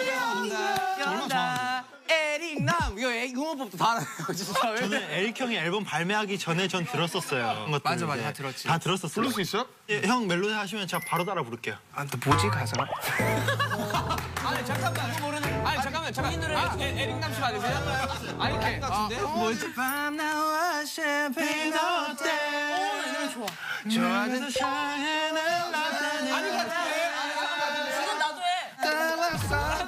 울린다 에릭남 이거 응원법도 다 알아요 진짜. 저는 에릭 형이 앨범 발매하기 전에 전 들었었어요. 맞아, 다 들었지. 다 들었었어요. 부를 수 있어요? 예, 형 멜로디 하시면 제가 바로 따라 부를게요. 아, 또 뭐지, 가사가? 아니 잠깐만 이거 모르는. 아니 잠깐만. 아 에릭남 씨 맞으세요? 아니 아닌 것 같은데. 뭐지? 밤 나와 샴페인 어때? 이 노래 좋아. 좋아하는 아닌 것 같은데. 지금 나도 해.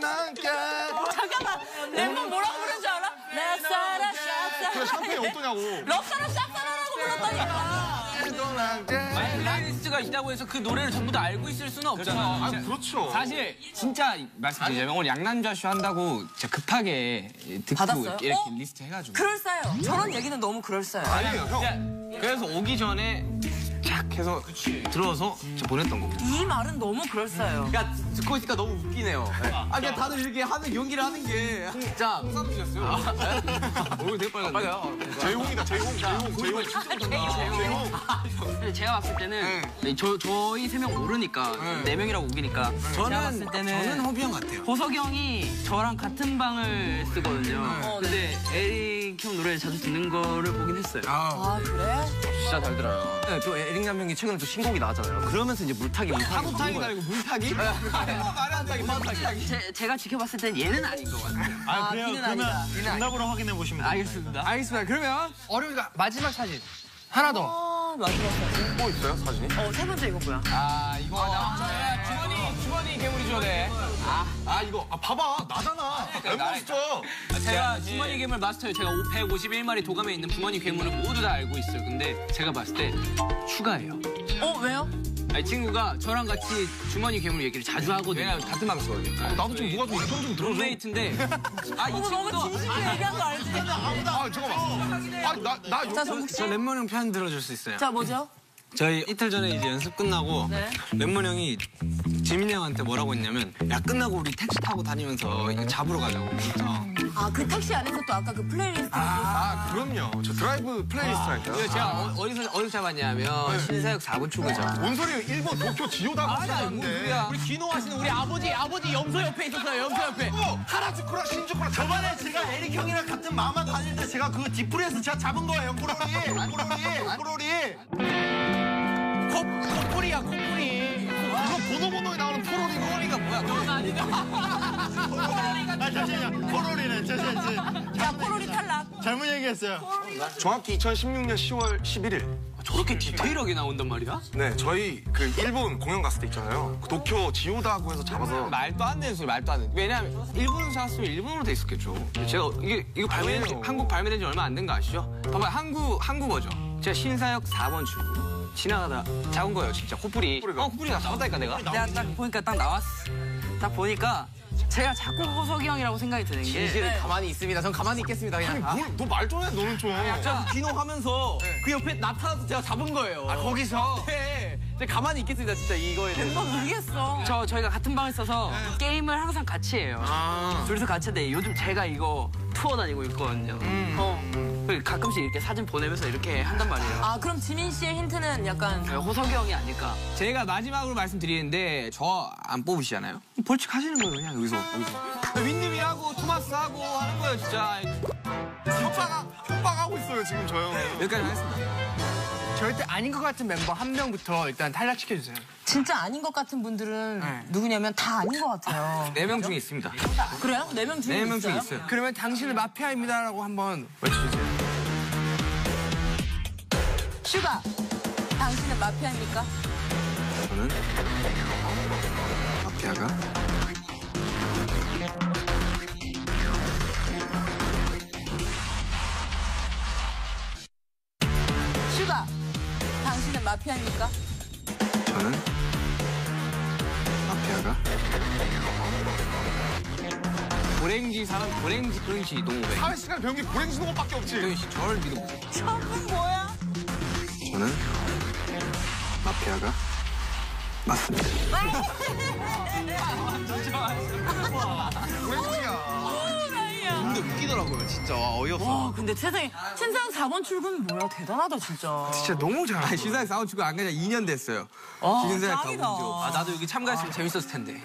잠깐만. 랩만 뭐라고 부르는지 알아? 랩사라 그래, 샵사라. 샴페인 어떠냐고. 럽사라 샵사라라고 불렀다니까. 플레이리스트가 있다고 해서 그 노래를 전부 다 알고 있을 수는 없잖아. 아, 그렇죠. 사실 진짜 말씀드리자면 오늘 양남자 쇼 한다고 진짜 급하게 듣고 받았어요? 이렇게 리스트 해가지고. 그럴싸요. 저런 얘기는 너무 그럴싸요. 아니에요, 형. 그래서 오기 전에 해서 들어서 저 보냈던 겁니다. 이 말은 너무 그럴싸해요. 야, 듣고 있으니까 너무 웃기네요. 그냥 다들 이렇게 하는 연기를 하는 게 진짜 쌍쌍이셨어요. 얼굴 되게 빨갛네요. 재홍이다, 재홍. 근데 제가 봤을 때는 저희 3명 모르니까 4명이라고 우기니까 제가 봤을 때는 저는 허비 형 같아요. 호석이 형이 저랑 같은 방을 쓰거든요. 근데 에릭 형 노래 자주 듣는 거를 보긴 했어요. 아, 그래? 진짜 잘 들어요. 네, 또 에릭 남형이 최근에 또 신곡이 나왔잖아요. 그러면서 이제 물타기. 타기가 아니고 물타기? 말이 안 되게 물타기. 제가 지켜봤을 땐 얘는 아닌 것 같아요. 아, 그래요? 비는 그러면 아니다. 정답으로 확인해 보시면 됩니다. 알겠습니다. 알겠습니다. 그러면 어려우니까 마지막 사진 하나 더. 아, 마지막 사진. 뭐 있어요, 사진이? 세 번째 이거 뭐야? 아, 이거 주머니 괴물이 줘네. 이거. 봐봐. 나잖아. 엠버스터. 제가 주머니 괴물 마스터예요. 제가 151마리 도감에 있는 주머니 괴물을 모두 다 알고 있어요. 근데 제가 봤을 때 추가예요. 왜요? 아니, 친구가 저랑 같이 주머니 괴물 얘기를 자주 하거든요. 왜냐면 같은 방 쓰거든요. 나도 좀 누가 좀 이편 좀 들어줘. 룸메이트인데 이 너무 친구도 진심으로 얘기한 거 알지? 잠깐만. 나 자, 정국 씨. 저 랩몬 형 편 들어줄 수 있어요. 자, 뭐죠? 저희 이틀 전에 이제 연습 끝나고 네. 랩몬 형이 지민이 형한테 뭐라고 했냐면 야 끝나고 우리 택시 타고 다니면서 이거 잡으러 가자고. 그 택시 안에서 또 아까 그 플레이리스트. 그럼요. 저 드라이브 플레이리스트 할까요? 제가 어디서 잡았냐면 신사역 4분 출구죠. 뭔 소리예요? 일본 도쿄 지오다 찾았는데. 우리 귀노하시는 우리 아버지 염소 옆에 있었어요. 염소 옆에. 하라주쿠라 신주쿠라 저번에 제가 에릭 형이랑 같은 마마 다닐 때 제가 그 디프리에서 제가 잡은 거예요. 포로리. 코뿔이야, 코뿔이. 그거 번호에 나오는 포로리. 코뿔이가 뭐야? 그건 아니다. 잠시만요. 포로리는 야, 포로리 탈락. 잘못 얘기했어요. 정확히 2016년 10월 11일. 저렇게 디테일하게 나온단 말이야? 네, 저희 그 일본 공연 갔을 때 있잖아요. 그 도쿄 지오다구에서 잡아서 말도 안 되는 소리, 말도 안 돼. 왜냐면 일본에서 잡았으면 일본어로 돼 있었겠죠. 제가 이거 발매된 지, 한국 발매된 지 얼마 안 된 거 아시죠? 봐봐요, 한국어죠. 제가 신사역 4번 출구 지나가다 잡은 거예요, 진짜. 코뿔이. 코뿔이가 잡았다니까, 내가 딱 보니까 딱 나왔어. 딱 보니까 제가 자꾸 호석이 형이라고 생각이 드는 게 진실은 가만히 있습니다. 전 가만히 있겠습니다. 그냥. 너 말 좀 해, 너는 좀. 약간 귀농하면서 그 옆에 나타나서 제가 잡은 거예요. 거기서? 네. 제가 가만히 있겠습니다, 진짜 이거에 대해서. 모르겠어. 저희가 같은 방에 있어서 게임을 항상 같이 해요. 둘이서 같이 하는데 요즘 제가 이거 투어 다니고 있거든요. 가끔씩 이렇게 사진 보내면서 이렇게 한단 말이에요. 그럼 지민 씨의 힌트는 약간 호석이 형이 아닐까. 제가 마지막으로 말씀드리는데 저 안 뽑으시잖아요? 벌칙하시는 거예요, 그냥 여기서. 윈님이 하고 토마스 하고 하는 거예요, 진짜. 협박하고 있어요, 지금 저 형. 여기까지 하겠습니다. 절대 아닌 것 같은 멤버 한 명부터 일단 탈락시켜주세요. 진짜 아닌 것 같은 분들은 누구냐면 다 아닌 것 같아요. 4명 중에 있습니다. 그래요? 4명 중에 4명 중에 있어요. 그러면 당신은 마피아입니다라고 한번 외쳐주세요. 슈가, 당신은 마피아입니까? 저는 마피아가 슈가, 당신은 마피아입니까? 저는 마피아가 고랭지 농업에. 사회시간 배운 게 고랭지 농업밖에 없지. 도현 씨, 저를 믿어보세요. 저건 뭐야? 저는 마피아가 맞습니다. 근데 웃기더라고요, 진짜. 어이없어. 와, 근데 세상에 신상 4번 출근은 뭐야? 대단하다, 진짜. 진짜 너무 잘하고. 시사에 싸운 친구 안 가자 2년 됐어요. 신사에 짱이다. 나도 여기 참가했으면 재밌었을 텐데.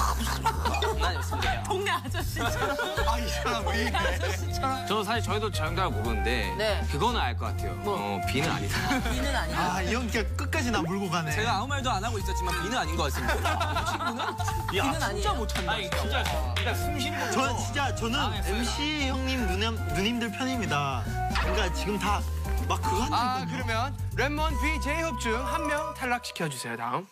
동네 아저씨처럼. 이 사람 왜 이래. 저희도 정답을 모르는데 네. 그거는 알 것 같아요. 비는 아니다. 비는 아니야. 이 형 끝까지 나 물고 가네. 제가 아무 말도 안 하고 있었지만 비는 아닌 것 같습니다. 친구는? 비는 아니야. 못한다. 아니, 진짜 일단 숨 쉬는 거. 저는 MC 형님 누님들 편입니다. 그러니까 지금 다 막 그거 하는 거. 그러면 랩몬 B, 제이홉 중 한 명 탈락시켜주세요, 다음.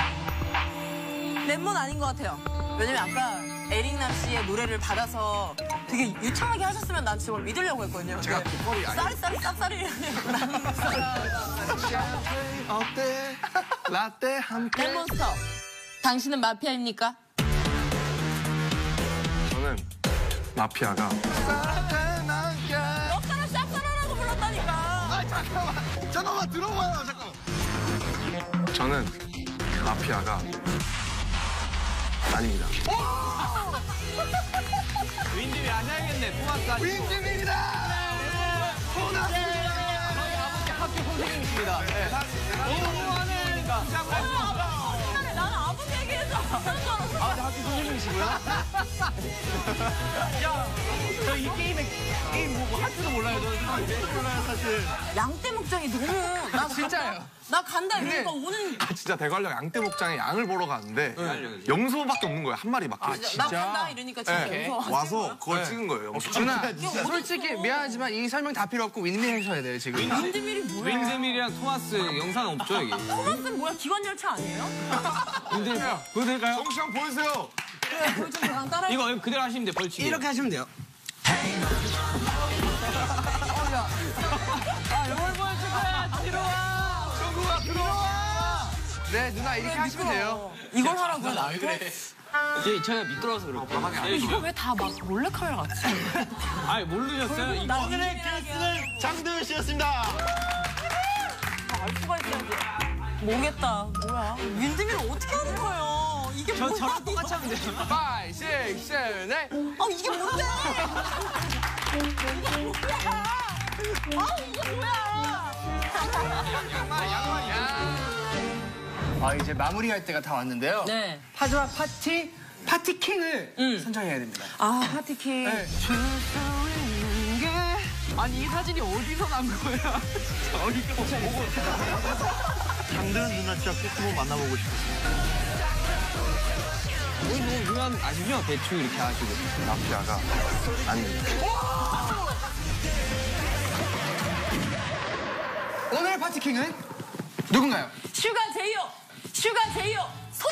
랩몬 아닌 것 같아요. 왜냐면 아까 에릭남 씨의 노래를 받아서 되게 유창하게 하셨으면 난 정말 믿으려고 했거든요. 제가 뒷머리 아니. 쌀쌀이 쌉쌀이. 어때? 라떼 함께. 랩몬스터, 당신은 마피아입니까? 저는 마피아가. 너처럼 쌉쌀하라고 불렀다니까. 잠깐만 들어봐요, 잠깐만. 저는 마피아가 아닙니다. 윈드밀 아셔야겠네. 토마스 윈드밀이다! 저희 아버지 학교 선생님이십니다. 네. 나는 아버지 얘기해서 아버지 학교 선생님이시고요. 야, 저 이 게임 뭐 할 줄도 몰라요. 저는 몰라요, 사실. 양떼 목장이 너무 나 진짜예요. 나 간다 이러니까 오는 진짜 대관령 양떼 목장에 양을 보러 갔는데 염소밖에 없는 거예요. 한 마리밖에. 나 간다 이러니까 진짜 네. 무서워. 와서 그걸 찍은 거예요. 염소. 누나, 솔직히 미안하지만 이 설명 다 필요 없고 윈드밀 하셔야 돼요, 지금. 윈드밀이 뭐야? 윈드밀이랑 토마스 영상 없죠, 여기? 토마스는 뭐야? 기관 열차 아니에요? 윈드밀 보여드릴까요? 정시 한번 보여주세요. 그걸 좀 그냥 따라. 이거 그대로 하시면 돼요, 벌칙. 이렇게 하시면 돼요. 이걸 보여줄 거야. 뒤로 와. 정국아, 들어와. 네, 누나 이렇게 하시면 돼요. 이걸 하라고요? 저희가 미끄러워서 그렇고. 이거 왜 다 막 몰래카메라 같지? 아니, 모르셨어요? 이거. 오늘의 게스트는 장도연 씨였습니다. 알 수가 있어야지. 모르겠다. 뭐야? 윈드밀을 어떻게 하는 거예요? 이게 뭐야? 저랑 똑같이 하면 돼요. 5, 6, 7, 8. 이게 뭔데? 이게 뭐야? 이게 뭐야? 이제 마무리할 때가 다 왔는데요. 네. 파즈와 파티킹을 선정해야 됩니다. 파티킹. 네. 아니 이 사진이 어디서 난 거야? 장도연 누나 진짜 꼭 한번 만나보고 싶었어요. 우리 너무 유명한 아시죠? 대충 이렇게 하시고. 마피아가 아닙니다. 오늘의 파티킹은 누군가요? 슈가 제이요. 솜.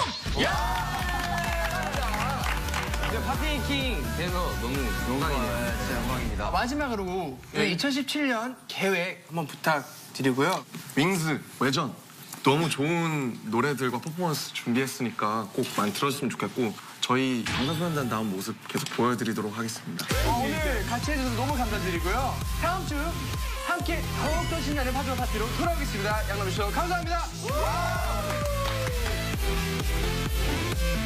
파티킹 돼서 너무 영광이네요. 진짜 영광입니다. 마지막으로 2017년 계획 한번 부탁드리고요. 윙스 외전 너무 좋은 노래들과 퍼포먼스 준비했으니까 꼭 많이 들어주시면 좋겠고 저희 방탄소년단 다운 모습 계속 보여드리도록 하겠습니다. 오늘 같이 해주셔서 너무 감사드리고요. 다음 주 함께 더욱더 신나는 파티와 파티로 돌아오겠습니다. 양남쇼 감사합니다.